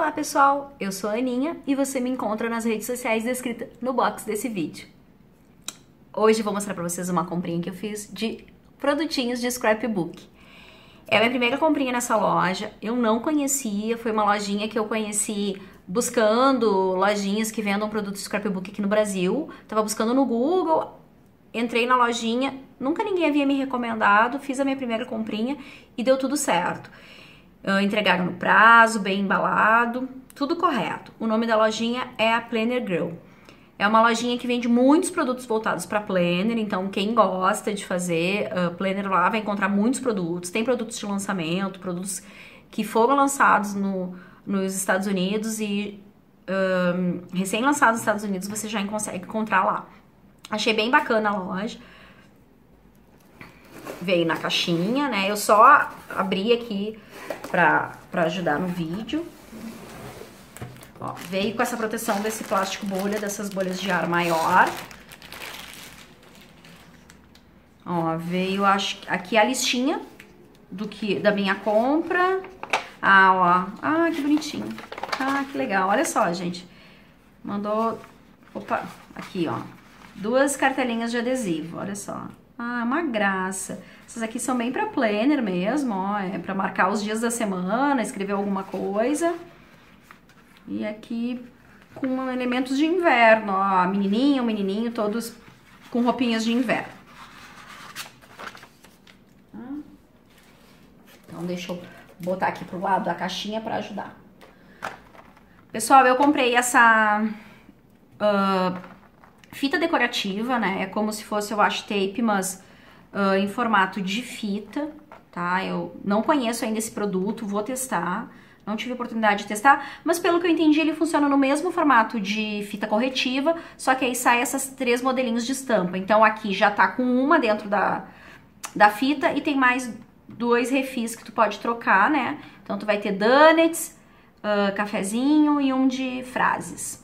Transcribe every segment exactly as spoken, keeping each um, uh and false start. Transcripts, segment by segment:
Olá pessoal, eu sou a Aninha e você me encontra nas redes sociais descrita no box desse vídeo. Hoje eu vou mostrar pra vocês uma comprinha que eu fiz de produtinhos de scrapbook. É a minha primeira comprinha nessa loja, eu não conhecia, foi uma lojinha que eu conheci buscando lojinhas que vendam produtos de scrapbook aqui no Brasil. Tava buscando no Google, entrei na lojinha, nunca ninguém havia me recomendado, fiz a minha primeira comprinha e deu tudo certo. Uh, entregaram no prazo, bem embalado, tudo correto. O nome da lojinha é a Planner Girl. É uma lojinha que vende muitos produtos voltados para planner, então quem gosta de fazer uh, planner lá vai encontrar muitos produtos. Tem produtos de lançamento, produtos que foram lançados no, nos Estados Unidos e um, recém-lançados nos Estados Unidos você já consegue encontrar lá. Achei bem bacana a loja. Veio na caixinha, né? Eu só abri aqui pra, pra ajudar no vídeo. Ó, veio com essa proteção desse plástico bolha, dessas bolhas de ar maior. Ó, veio acho, aqui a listinha do que, da minha compra. Ah, ó. Ah, que bonitinho. Ah, que legal. Olha só, gente. Mandou... Opa, aqui, ó. Duas cartelinhas de adesivo, olha só. Ah, uma graça. Essas aqui são bem pra planner mesmo, ó. É pra marcar os dias da semana, escrever alguma coisa. E aqui com elementos de inverno, ó. A menininha, o menininho, todos com roupinhas de inverno. Então deixa eu botar aqui pro lado da caixinha pra ajudar. Pessoal, eu comprei essa... Uh, fita decorativa, né? É como se fosse o washi tape, mas uh, em formato de fita, tá? Eu não conheço ainda esse produto, vou testar. Não tive oportunidade de testar, mas pelo que eu entendi, ele funciona no mesmo formato de fita corretiva, só que aí sai essas três modelinhos de estampa. Então aqui já tá com uma dentro da, da fita e tem mais dois refis que tu pode trocar, né? Então tu vai ter donuts, uh, cafezinho e um de frases.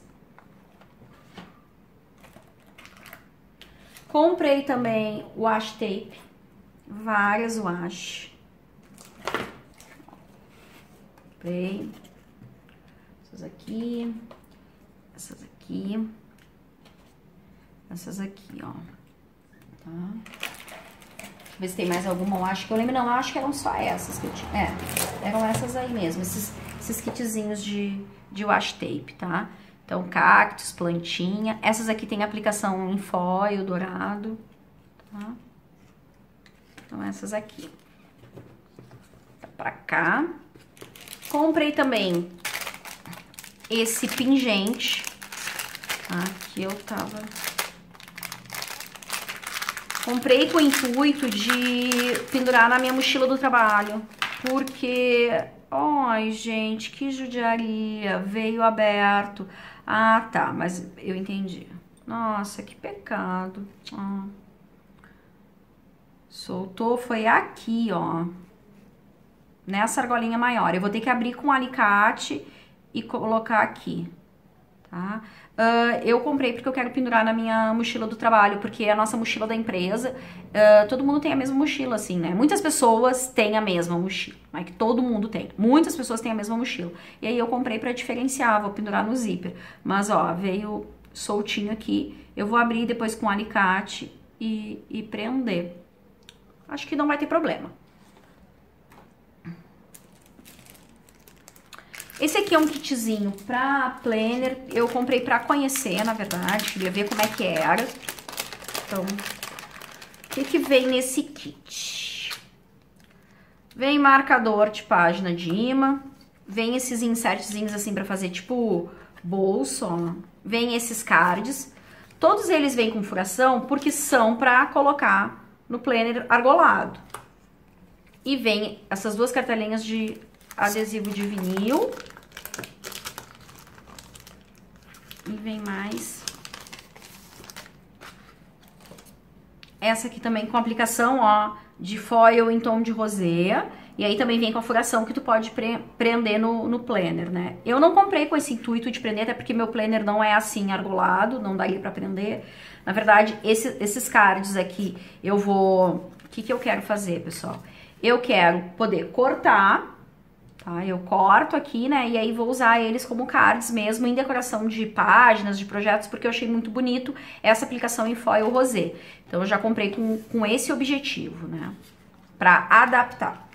Comprei também washi tape, várias washi. Comprei essas aqui, essas aqui, essas aqui, ó. Tá? Deixa eu ver se tem mais alguma washi que eu lembro. Não, eu acho que eram só essas que eu tinha. É, eram essas aí mesmo, esses, esses kitzinhos de, de washi tape, tá? Então, cactos, plantinha. Essas aqui tem aplicação em foil, dourado. Tá? Então, essas aqui. Tá pra cá. Comprei também esse pingente. Tá? Que eu tava... Comprei com o intuito de pendurar na minha mochila do trabalho. Porque... Ai, gente, que judiaria. Veio aberto. Ah, tá, mas eu entendi. Nossa, que pecado. Ah. Soltou, foi aqui, ó. Nessa argolinha maior. Eu vou ter que abrir com um alicate e colocar aqui, tá? Uh, eu comprei porque eu quero pendurar na minha mochila do trabalho, porque é a nossa mochila da empresa, uh, todo mundo tem a mesma mochila, assim, né? Muitas pessoas têm a mesma mochila, não é que todo mundo tem. Muitas pessoas têm a mesma mochila. E aí eu comprei pra diferenciar, vou pendurar no zíper. Mas, ó, veio soltinho aqui. Eu vou abrir depois com um alicate e, e prender. Acho que não vai ter problema. Esse aqui é um kitzinho pra planner, eu comprei pra conhecer, na verdade, queria ver como é que era. Então, o que que vem nesse kit? Vem marcador de página de imã, vem esses insertzinhos assim pra fazer tipo bolso, ó. Vem esses cards, todos eles vêm com furação porque são pra colocar no planner argolado. E vem essas duas cartelinhas de... adesivo de vinil. E vem mais. Essa aqui também com aplicação, ó, de foil em tom de rosé. E aí também vem com a furação que tu pode pre prender no, no planner, né? Eu não comprei com esse intuito de prender, até porque meu planner não é assim argolado, não daria pra prender. Na verdade, esse, esses cards aqui, eu vou... O que que eu quero fazer, pessoal? Eu quero poder cortar tá? Eu corto aqui, né, e aí vou usar eles como cards mesmo em decoração de páginas, de projetos, porque eu achei muito bonito essa aplicação em foil rosé. Então eu já comprei com, com esse objetivo, né, pra adaptar.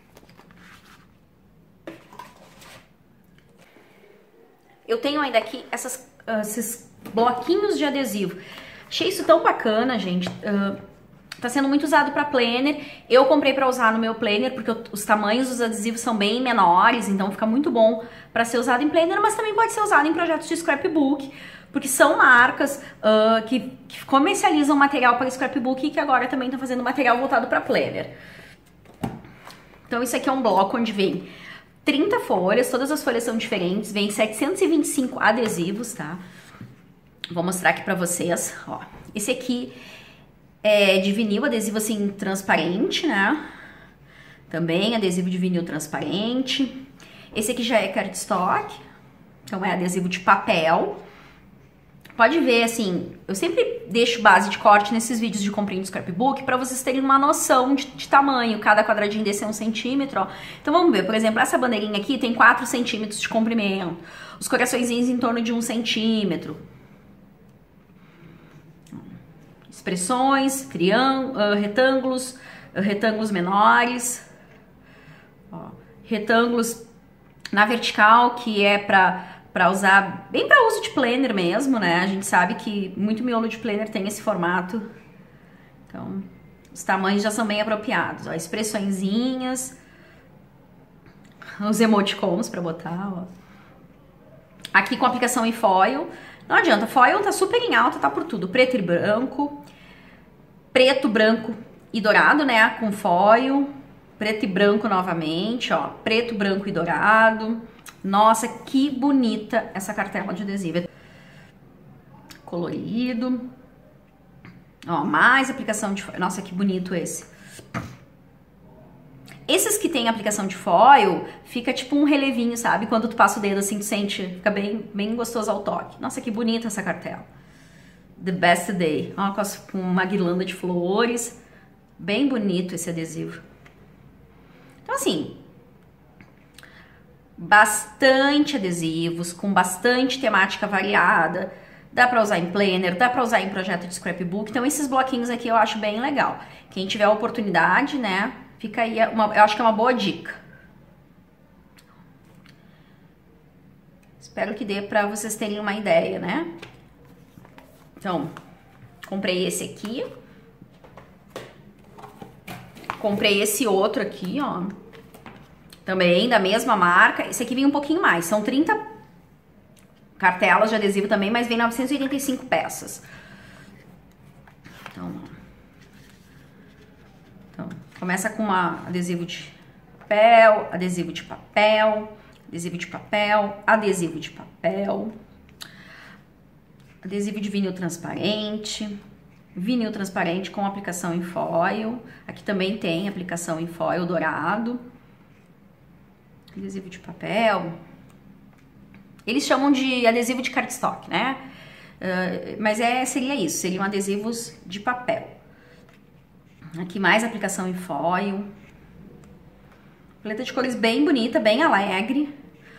Eu tenho ainda aqui essas, uh, esses bloquinhos de adesivo. Achei isso tão bacana, gente. Uh, tá sendo muito usado para planner. Eu comprei para usar no meu planner porque eu, os tamanhos dos adesivos são bem menores, então fica muito bom para ser usado em planner, mas também pode ser usado em projetos de scrapbook, porque são marcas uh, que, que comercializam material para scrapbook e que agora também estão fazendo material voltado para planner. Então isso aqui é um bloco onde vem trinta folhas, todas as folhas são diferentes, vem setecentos e vinte e cinco adesivos, tá? Vou mostrar aqui pra vocês, ó. Esse aqui é de vinil, adesivo assim transparente, né? Também adesivo de vinil transparente. Esse aqui já é cardstock, então é adesivo de papel. Pode ver, assim, eu sempre deixo base de corte nesses vídeos de comprinho de scrapbook para vocês terem uma noção de, de tamanho. Cada quadradinho desse é um centímetro, ó. Então vamos ver, por exemplo, essa bandeirinha aqui tem quatro centímetros de comprimento. Os coraçõezinhos em torno de um centímetro. Expressões, triângulos, uh, retângulos, uh, retângulos menores. Ó, retângulos na vertical, que é para... para usar, bem para uso de planner mesmo, né? A gente sabe que muito miolo de planner tem esse formato. Então, os tamanhos já são bem apropriados. Ó, expressõezinhas. Os emoticons para botar, ó. Aqui com aplicação em foil. Não adianta, foil tá super em alta, tá por tudo. Preto e branco. Preto, branco e dourado, né? Com foil. Preto e branco novamente, ó. Preto, branco e dourado. Nossa, que bonita essa cartela de adesivo. Colorido. Ó, mais aplicação de foil. Nossa, que bonito esse. Esses que tem aplicação de foil, fica tipo um relevinho, sabe? Quando tu passa o dedo assim, tu sente, fica bem, bem gostoso ao toque. Nossa, que bonita essa cartela. The Best Day. Ó, com, as, com uma guirlanda de flores. Bem bonito esse adesivo. Então, assim... bastante adesivos, com bastante temática variada, dá pra usar em planner, dá pra usar em projeto de scrapbook, então esses bloquinhos aqui eu acho bem legal. Quem tiver a oportunidade, né, fica aí, uma, eu acho que é uma boa dica. Espero que dê pra vocês terem uma ideia, né. Então, comprei esse aqui, comprei esse outro aqui, ó. Também da mesma marca. Esse aqui vem um pouquinho mais. São trinta cartelas de adesivo também, mas vem novecentas e oitenta e cinco peças. Então, então começa com uma adesivo de papel, adesivo de papel, adesivo de papel, adesivo de papel, adesivo de vinil transparente, vinil transparente com aplicação em foil. Aqui também tem aplicação em foil dourado. Adesivo de papel. Eles chamam de adesivo de cardstock, né? Uh, mas é, seria isso, seriam adesivos de papel. Aqui mais aplicação em foil. Paleta de cores bem bonita, bem alegre.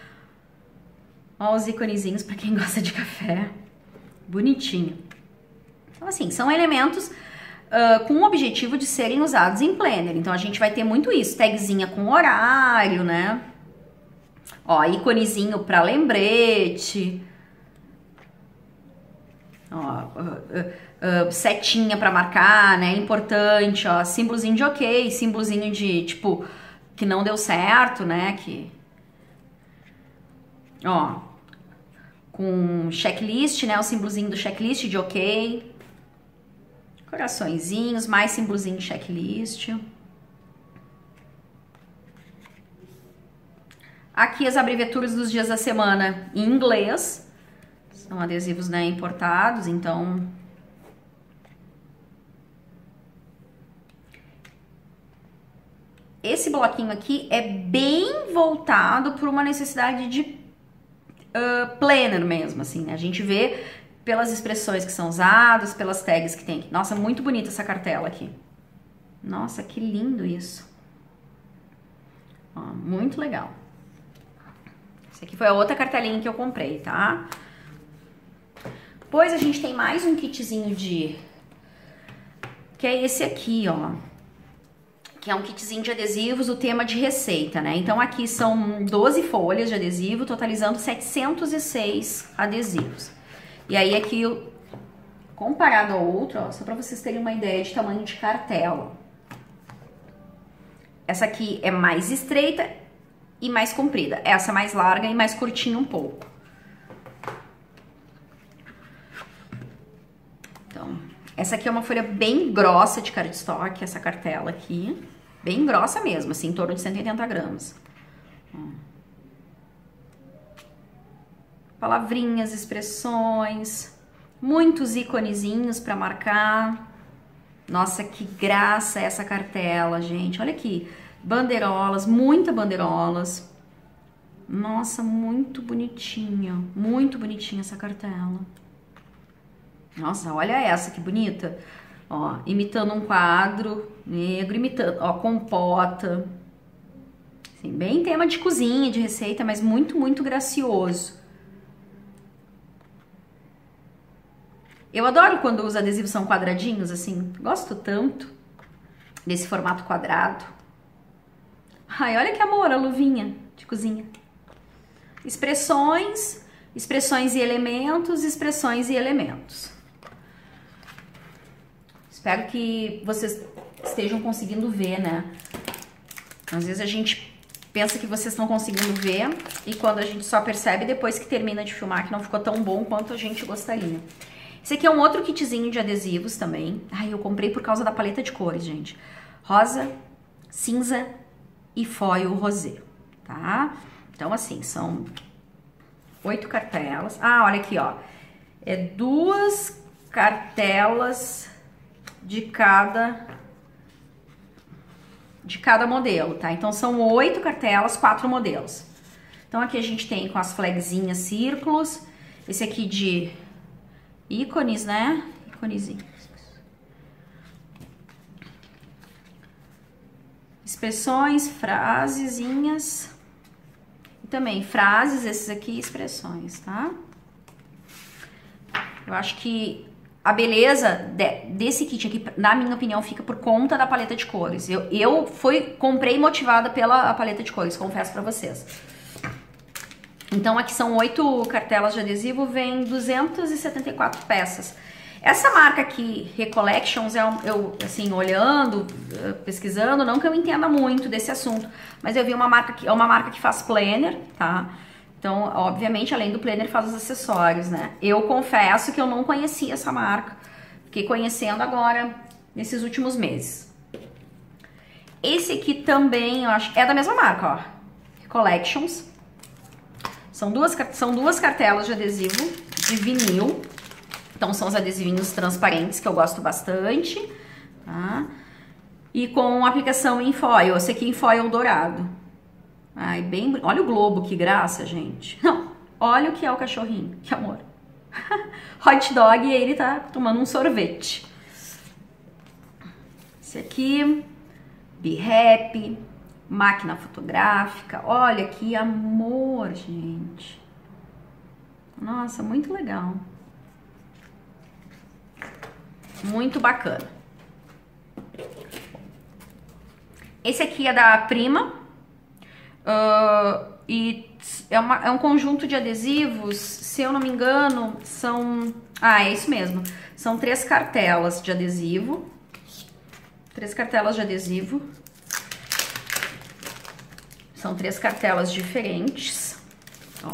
Ó os iconezinhos para quem gosta de café. Bonitinho. Então assim, são elementos... Uh, com o objetivo de serem usados em planner. Então a gente vai ter muito isso. Tagzinha com horário, né? Ó, íconezinho para lembrete. Ó, uh, uh, uh, setinha para marcar, né? Importante, ó. Símbolozinho de ok, símbolozinho de, tipo, que não deu certo, né? Que... Ó, com checklist, né? O símbolozinho do checklist de ok. Coraçõezinhos, mais símbolozinho de checklist. Aqui as abreviaturas dos dias da semana em inglês. São adesivos, né, importados, então... Esse bloquinho aqui é bem voltado para uma necessidade de uh, planner mesmo, assim, né? A gente vê pelas expressões que são usadas, pelas tags que tem aqui. Nossa, muito bonita essa cartela aqui. Nossa, que lindo isso. Ó, muito legal. Essa aqui foi a outra cartelinha que eu comprei, tá? Depois a gente tem mais um kitzinho de... que é esse aqui, ó. Que é um kitzinho de adesivos, o tema de receita, né? Então aqui são doze folhas de adesivo, totalizando setecentos e seis adesivos. E aí aqui, comparado ao outro, ó, só pra vocês terem uma ideia de tamanho de cartela. Essa aqui é mais estreita e mais comprida. Essa é mais larga e mais curtinha um pouco. Então, essa aqui é uma folha bem grossa de cardstock, essa cartela aqui. Bem grossa mesmo, assim, em torno de cento e oitenta gramas. Palavrinhas, expressões, muitos íconezinhos para marcar. Nossa, que graça essa cartela, gente. Olha aqui, bandeirolas, muitas bandeirolas. Nossa, muito bonitinha, muito bonitinha essa cartela. Nossa, olha essa, que bonita. Ó, imitando um quadro negro, imitando, ó, compota. Assim, bem tema de cozinha, de receita, mas muito, muito gracioso. Eu adoro quando os adesivos são quadradinhos, assim. Gosto tanto desse formato quadrado. Ai, olha que amor, a luvinha de cozinha. Expressões, expressões e elementos, expressões e elementos. Espero que vocês estejam conseguindo ver, né? Às vezes a gente pensa que vocês estão conseguindo ver e quando a gente só percebe depois que termina de filmar que não ficou tão bom quanto a gente gostaria. Esse aqui é um outro kitzinho de adesivos também. Ai, eu comprei por causa da paleta de cores, gente. Rosa, cinza e foil rosé, tá? Então, assim, são oito cartelas. Ah, olha aqui, ó. É duas cartelas de cada de cada modelo, tá? Então, são oito cartelas, quatro modelos. Então, aqui a gente tem com as flagzinhas, círculos. Esse aqui de ícones, né? Íconezinhos. Expressões, frasezinhas. E também frases, esses aqui, expressões, tá? Eu acho que a beleza de, desse kit aqui, na minha opinião, fica por conta da paleta de cores. Eu, eu fui, comprei motivada pela paleta de cores, confesso pra vocês. Então, aqui são oito cartelas de adesivo, vem duzentas e setenta e quatro peças. Essa marca aqui, Recollections, é um, eu, assim, olhando, pesquisando, não que eu entenda muito desse assunto, mas eu vi uma marca que é uma marca que faz planner, tá? Então, obviamente, além do planner, faz os acessórios, né? Eu confesso que eu não conhecia essa marca, fiquei conhecendo agora, nesses últimos meses. Esse aqui também, eu acho, é da mesma marca, ó, Recollections. São duas, são duas cartelas de adesivo de vinil. Então, são os adesivinhos transparentes que eu gosto bastante, tá? E com aplicação em foil. Esse aqui em foil dourado. Ai, bem... Olha o globo, que graça, gente. Não, olha o que é o cachorrinho. Que amor. Hot dog e ele tá tomando um sorvete. Esse aqui, Be Happy. Máquina fotográfica. Olha que amor, gente. Nossa, muito legal. Muito bacana. Esse aqui é da Prima. Uh, e é, uma, é um conjunto de adesivos. Se eu não me engano, são... Ah, é isso mesmo. São três cartelas de adesivo. Três cartelas de adesivo. São três cartelas diferentes, ó.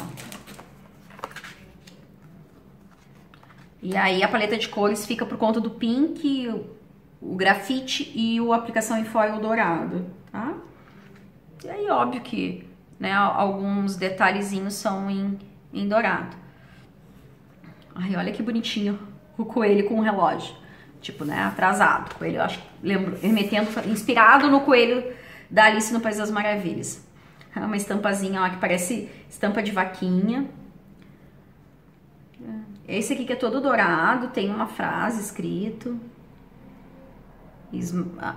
E aí a paleta de cores fica por conta do pink, o, o grafite e o aplicação em foil dourado, tá? E aí, óbvio que, né, alguns detalhezinhos são em, em dourado. Ai, olha que bonitinho o coelho com o relógio. Tipo, né, atrasado. Coelho, eu acho que lembro, remetendo, inspirado no coelho da Alice no País das Maravilhas. Uma estampazinha, ó, que parece estampa de vaquinha. Esse aqui que é todo dourado, tem uma frase escrito.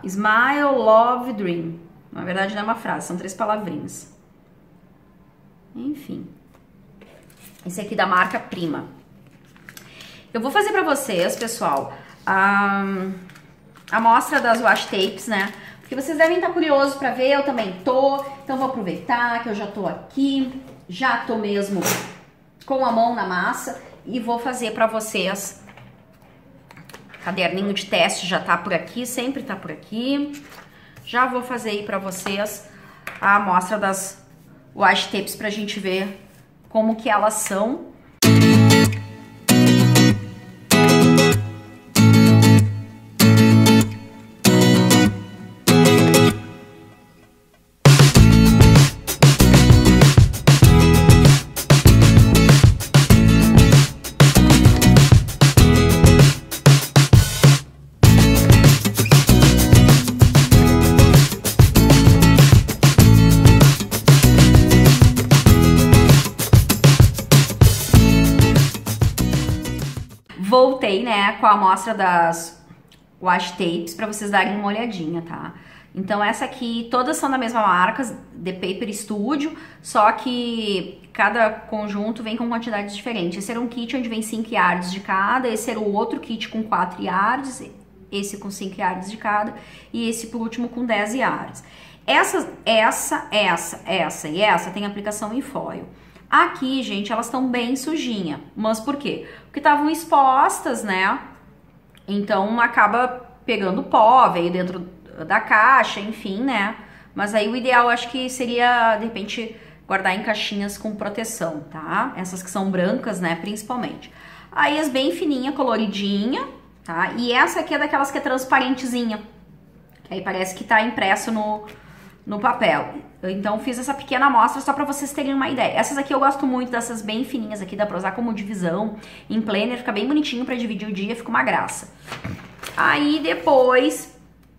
Smile, Love, Dream. Na verdade não é uma frase, são três palavrinhas. Enfim. Esse aqui da marca Prima. Eu vou fazer pra vocês, pessoal, a amostra das washi tapes, né? Porque vocês devem estar curiosos pra ver, eu também tô. Então vou aproveitar que eu já tô aqui, já tô mesmo com a mão na massa e vou fazer pra vocês. Caderninho de teste já tá por aqui, sempre tá por aqui. Já vou fazer aí pra vocês a amostra das washi tapes pra gente ver como que elas são. Voltei, né, com a amostra das washi tapes para vocês darem uma olhadinha, tá? Então essa aqui, todas são da mesma marca, The Paper Studio, só que cada conjunto vem com quantidades diferentes. Esse era um kit onde vem cinco yards de cada, esse era o outro kit com quatro yards, esse com cinco yards de cada e esse por último com dez yards. Essa, essa, essa, essa e essa tem aplicação em foil. Aqui, gente, elas estão bem sujinhas. Mas por quê? Porque estavam expostas, né? Então acaba pegando pó, veio dentro da caixa, enfim, né? Mas aí o ideal acho que seria, de repente, guardar em caixinhas com proteção, tá? Essas que são brancas, né, principalmente. Aí as bem fininha, coloridinha, tá? E essa aqui é daquelas que é transparentezinha. Que aí parece que tá impresso no, no papel. Então fiz essa pequena amostra só pra vocês terem uma ideia. Essas aqui eu gosto muito, dessas bem fininhas aqui, dá pra usar como divisão. Em planner fica bem bonitinho pra dividir o dia, fica uma graça. Aí depois,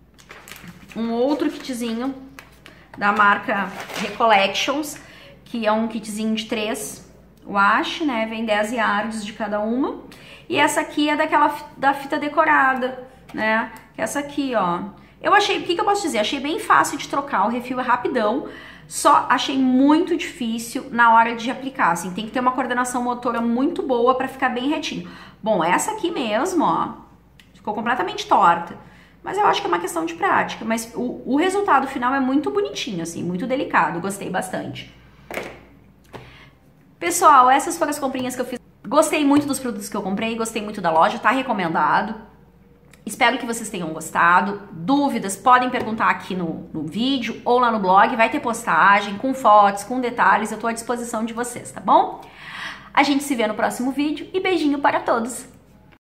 um outro kitzinho da marca Recollections, que é um kitzinho de três washi, né? Vem dez yards de cada uma. E essa aqui é daquela da fita decorada, né? Que é essa aqui, ó. Eu achei, o que, que eu posso dizer? Achei bem fácil de trocar, o refil é rapidão, só achei muito difícil na hora de aplicar, assim, tem que ter uma coordenação motora muito boa pra ficar bem retinho. Bom, essa aqui mesmo, ó, ficou completamente torta, mas eu acho que é uma questão de prática, mas o, o resultado final é muito bonitinho, assim, muito delicado, gostei bastante. Pessoal, essas foram as comprinhas que eu fiz, gostei muito dos produtos que eu comprei, gostei muito da loja, tá recomendado. Espero que vocês tenham gostado. Dúvidas, podem perguntar aqui no, no vídeo ou lá no blog. Vai ter postagem com fotos, com detalhes. Eu tô à disposição de vocês, tá bom? A gente se vê no próximo vídeo e beijinho para todos!